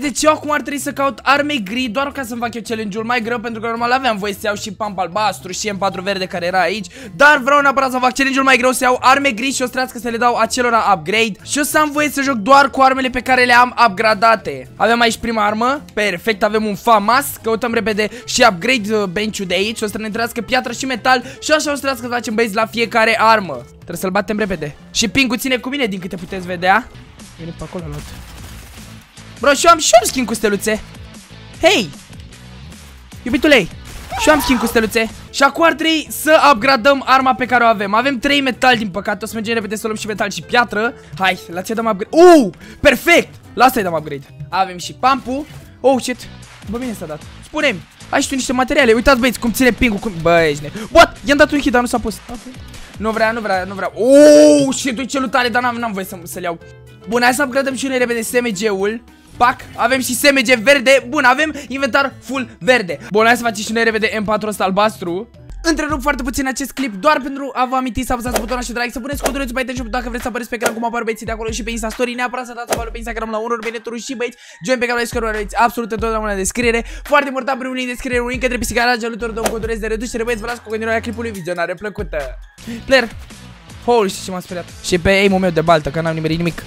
deci eu acum ar trebui să caut arme gri doar ca să-mi fac eu challenge-ul mai greu, pentru că normal aveam voie să iau și pump albastru și M4 verde care era aici, dar vreau neapărat să fac challenge-ul mai greu, să iau arme gri și o să trească să le dau acelora upgrade și o să am voie să joc doar cu armele pe care le am upgradate. Avem aici prima armă, perfect, avem un FAMAS, căutăm repede și upgrade bench-ul de aici, o să ne trească piatră și metal și așa o să trească să facem base la fiecare armă. Trebuie să-l batem repede. Și ping-ul ține cu mine din câte puteți vedea. Vine pe acolo, luat. Bro, și eu am skin cu steluțe. Hei! Iubitule, și eu am skin cu steluțe. Și acum ar trebui să upgradăm arma pe care o avem. Avem 3 metal din păcate. O să mergem repede să luăm și metal și piatră. Hai, la ce dăm upgrade? Perfect! La asta-i dăm upgrade. Avem și pump-ul. Oh, shit. Bă, bine s-a dat. Spune-mi, ai și tu niște materiale. Uitați, băieți, cum ține ping-ul. Bă, ești ne... What? I-am dat un hit, dar nu s-a pus. Okay. Nu vrea. Shit, uite ce lutare, dar n-am voie să-l iau. Bun, hai să upgradăm și noi repede SMG-ul. Pac, avem și SMG verde. Bun, avem inventar full verde. Bun, hai să facem și noi repede M4 ăsta albastru. Întrerup foarte puțin acest clip doar pentru a vă aminti să apăsați butonul și de like, să puneți codulețul pe iTunes dacă vreți să apăreți pe ecran cum apar băieții de acolo și pe Insta Story. Neapărat să dați follow pe Instagram la unul Beneturu și băieți. Join pe canalul Discord, aveți absolut întotdeauna în descriere. Foarte important, primul link în descriere, un link către pisica Gelutor, dăm coduleț de reducere. Băieți, vă las cu continuarea clipului, vizionare plăcută. Player. Holy, știi ce m-a speriat. Și pe aim-ul meu de baltă, că n-am nimerit nimic.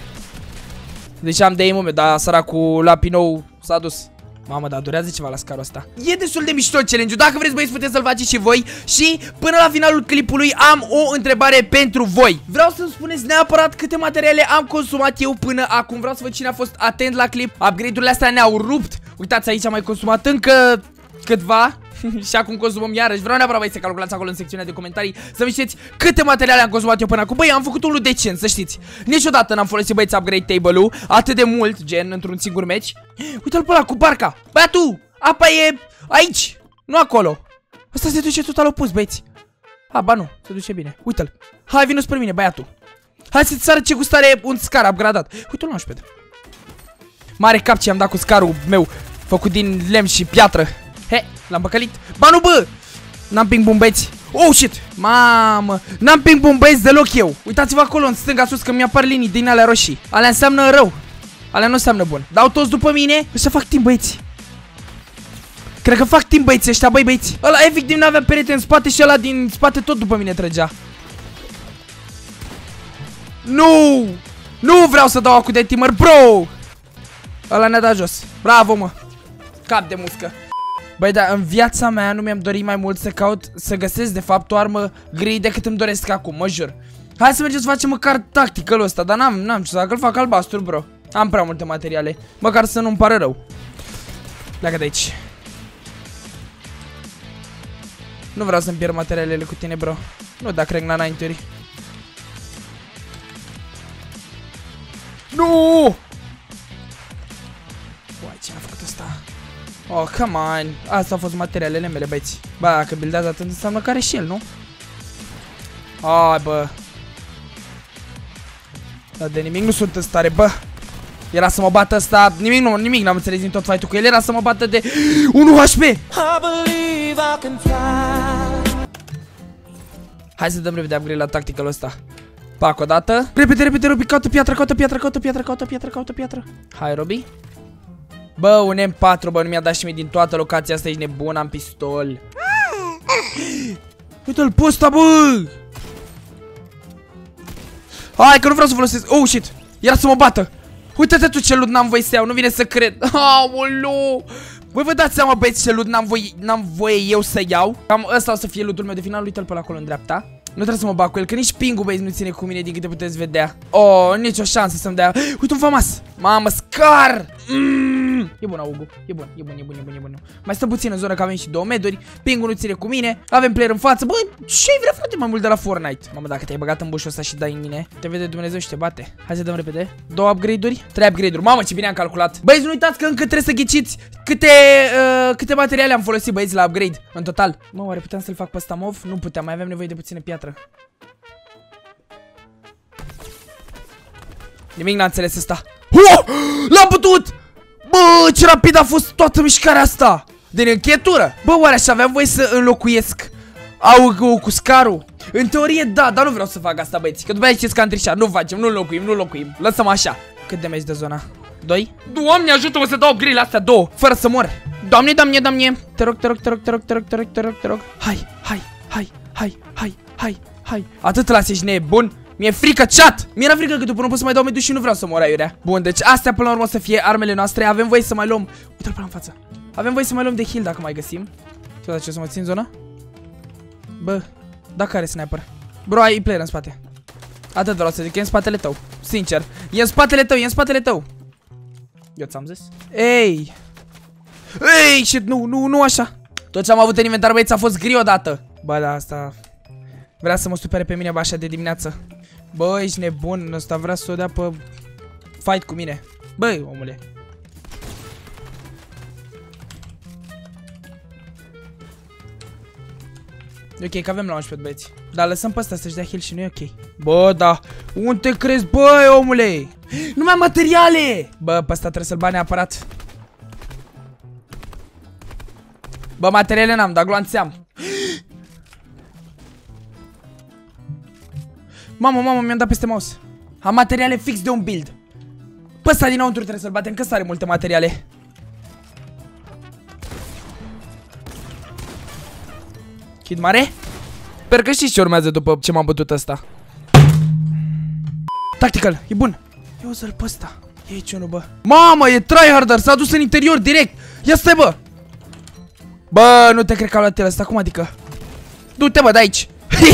Deci am de aim-ul meu, dar săracul la Pinou s-a dus. Mamă, dar durează ceva la scarul ăsta. E destul de mișto challenge-ul. Dacă vreți, băieți, puteți să-l faceți și voi. Și până la finalul clipului am o întrebare pentru voi. Vreau să-mi spuneți neapărat câte materiale am consumat eu până acum. Vreau să văd cine a fost atent la clip. Upgrade-urile astea ne-au rupt. Uitați, aici am mai consumat încă câtva. Și acum consumăm iarăși. Vreau neapărat, băi, să calculați acolo în secțiunea de comentarii să știți câte materiale am consumat eu până acum. Băi, am făcut unul decent, să știți. Niciodată n-am folosit, băieți, upgrade table-ul atât de mult, gen, într-un singur match. Uite-l pe ăla cu barca. Băiatu, apa e aici, nu acolo. Asta se duce total opus, băieți. Ba nu, se duce bine. Uite-l. Hai, vină spre mine, băiatu. Hai să-ți arăt ce gustare un scar upgradat. Uite-l, 11. Mare cap ce am dat cu scarul meu făcut din lemn și piatră. He, l-am păcălit. Ba nu, bă! N-am ping bun, băieți. Oh, shit! Mamă! N-am ping bun, băieți, deloc eu. Uitați-vă acolo în stânga sus că mi-apar linii din alea roșii. Alea înseamnă rău. Alea nu înseamnă bun. Dau toți după mine. Ăștia fac timp, băieți. Cred că fac timp, băieți, ăștia, băi, băieți. Ăla efectiv n-avea perete în spate și ăla din spate tot după mine trăgea. Nu! Nu vreau să dau acu de timer, bro! Ăla ne-a dat jos. Bravo, mă. Cap de muscă. Băi, dar în viața mea nu mi-am dorit mai mult să caut, să găsesc de fapt o armă gri decât îmi doresc acum, mă jur. Hai să mergem să facem măcar tacticul ăsta, dar n-am ce să fac, îl fac albastru, bro. Am prea multe materiale, măcar să nu-mi pară rău. Pleacă de aici. Nu vreau să-mi pierd materialele cu tine, bro. Nu da cred la înainturi. Nu! Uai, ce a făcut ăsta? Oh, come on. Asta au fost materialele mele, băieți. Bă, dacă buildează atât înseamnă că are și el, nu? Ai, bă. Dar de nimic nu sunt în stare, bă. Era să mă bată ăsta. Nimic n-am înțeles din tot fight-ul cu el. Era să mă bată de 1 HP. Hai să dăm repede upgrade la tactical ăsta. Pac o dată. Repede, Robi, caută piatră. Hai, Robi. Bă, un M4, bă, nu mi-a dat și mie din toată locația asta, ești nebun, am pistol. Uite-l pe ăsta, bă! Hai, că nu vreau să folosesc. Oh, shit, era să mă bată. Uite-te tu ce loot n-am voie să iau, nu vine să cred. Aoleu! Băi, vă dați seama, băieți, ce loot n-am voie eu să iau. Cam ăsta o să fie lootul meu de final, uite-l pe acolo în dreapta. Nu trebuie să mă bag cu el, că nici ping-ul, băieți, nu ține cu mine din câte puteți vedea. Oh, nicio șansă să-mi dea. Uite un FAMAS. Mamă, scar! E bun, Augu. E bun. Mai stăm puțin în zonă, că avem și 2 meduri. Ping-ul nu ține cu mine. Avem player în față. Băi, ce-i vrea, frate, mai mult de la Fortnite? Mamă, dacă te-ai băgat în bușul ăsta și dai în mine, te vede Dumnezeu și te bate. Hai să dăm repede. 2 upgrade-uri, 3 upgrade-uri. Mamă, ce bine am calculat. Băieți, nu uitați că încă trebuie să ghiciți câte materiale am folosit, băieți, la upgrade în total. Mă, oare puteam să-l fac pe ăsta mov? Nu puteam, mai aveam nevoie de puțină piatră. Nimic n-a înțeles ăsta. L-am putut! Bă, ce rapid a fost toată mișcarea asta! Din încheietură! Bă, oare așa aveam voie să înlocuiesc Augu cu scarul? În teorie da, dar nu vreau să fac asta, băieți. Că după aia ziceți că am trișat. Nu facem, nu înlocuim. Lăsăm așa. Cât de meci de zona? 2. Doamne, ajută-mă să dau grele astea două, fără să mor. Doamne, doamne, doamne. Te rog, te rog, te rog, te rog, te rog, te rog, te rog, te rog. Hai, hai, hai, hai, hai, hai, hai. Atât las, ești nebun. Mi-e frică, chat! Mi-era frică că după nu pot să mai dau mediu și nu vreau să mor aiurea. Bun, deci astea până la urmă o să fie armele noastre. Avem voie să mai luăm. Uite-l până în față. Avem voie să mai luăm de heal dacă mai găsim. Ce să mă țin zona? Bă, dacă are sniper. Bro, ai player în spate. Atât vreau să zic, e în spatele tău. Sincer, e în spatele tău, e în spatele tău. Eu ți-am zis. Ei! Ei, shit, nu așa. Tot ce am avut în inventar, băieți, a fost gri odată. Bă, da, asta... Vrea să mă supere pe mine, bă, așa de dimineață. Bă, ești nebun, ăsta vrea să o dea pe... fight cu mine. Băi, omule. E ok, că avem la 11 băieți. Dar lăsăm pe ăsta să-și dea heal și nu e ok. Bă, da. Unde te crezi, băi, omule? Nu mai am materiale! Bă, pe ăsta trebuie să-l bani neapărat. Bă, materiale n-am, dar gloanțeam. Mamă, mi-am dat peste mouse. Am materiale fix de un build. Pe ăsta dinăuntru trebuie să-l batem, că ăsta are multe materiale. Kid mare? Sper că știți ce urmează după ce m-am bătut ăsta. Tactical, e bun. Eu să-l pe ăsta. E aici unul, bă. Mamă, e tryharder, s-a dus în interior direct. Ia stai, bă. Bă, nu te cred că au luat el ăsta, cum adică? Du-te, bă, de aici.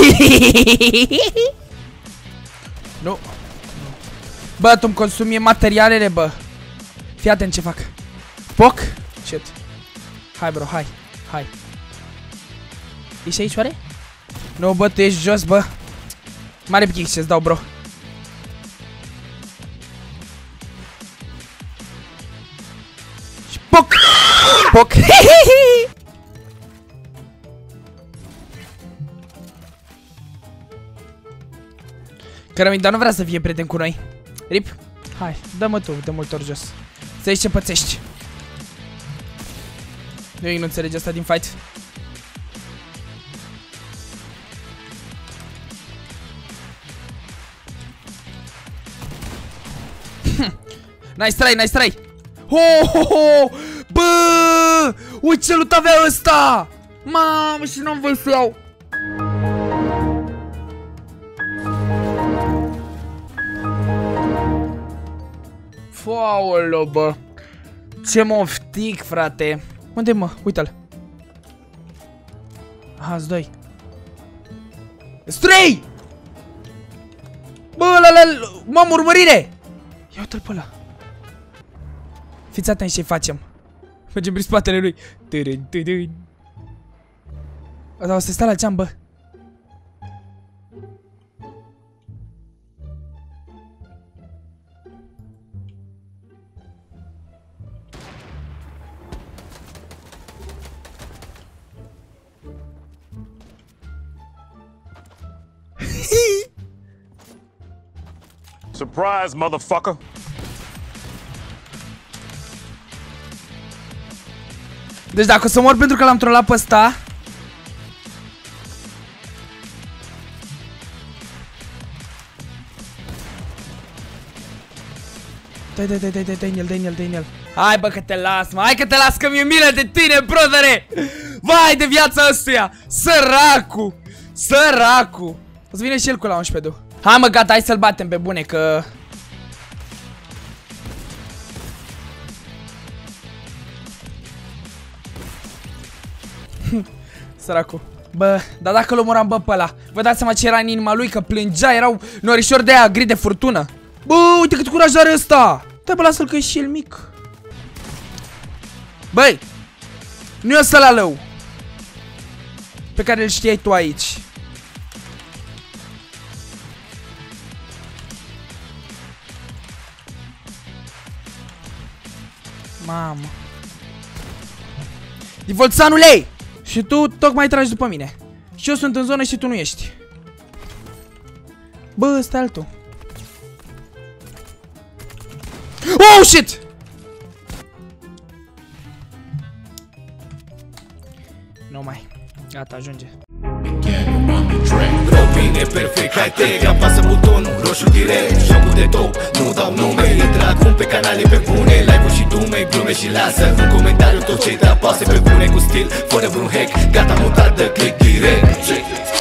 Nu. Bă, tu-mi consumi materialele, bă. Fii atent ce fac. Poc? Shit. Hai, bro, hai. Ești aici, oare? Nu, bă, tu ești jos, bă. Mare pic ce-ți dau, bro. Și poc! Poc! Cărămida nu vrea să fie prieten cu noi. Rip. Hai, dă-mă tu de multe ori jos. Să vezi ce pățești. Nu înțelegi asta din fight. Nice try, nice try. Ho! Bă! Uite ce loot avea ăsta! Mamă, și n-am voie să iau. Foaolo, bă. Ce moftic, frate. Unde, mă? Uite-l. Aha, -2. Stray! Bă, mamă, urmărire! Ia uite-l pe ăla. Fiți atenți ce facem. Mergem prin spatele lui. Dar o să stai la geam, bă. Surprise, motherfucker! Deci dacă o să mor pentru că l-am trollat pe ăsta. Dai în el. Hai, bă, că te las, mă, hai că te las, că mi-e milă de tine, brodere. Vai de viața ăstuia. Săracu. O să vină și el cu la 11 du. Hai, mă, gata, hai să-l batem pe bune, că... Săracu. Bă, dar dacă l omoram, bă, pe ăla, vă dați seama ce era în inima lui, că plângea, erau norișori de aia gri de furtună. Bă, uite cât curaj are ăsta. Stai, bă, lasă-l că e și el mic. Băi, nu e ăsta la lău pe care îl știai tu aici. Mamă. Divolțanule! Și tu tocmai tragi după mine. Și eu sunt în zonă și tu nu ești. Bă, ăsta e altul. Oh, shit! Nu mai. Gata, ajunge. vine perfect, high-tech. Apasă butonul roșu direct, jocul de top, nu dau nume. Intră acum pe canale pe bune, live-uri și dume, glume și lasă în comentariu tot ce te apasă pe bune, cu stil, fără vreun hack. Gata, mutat, dă click direct.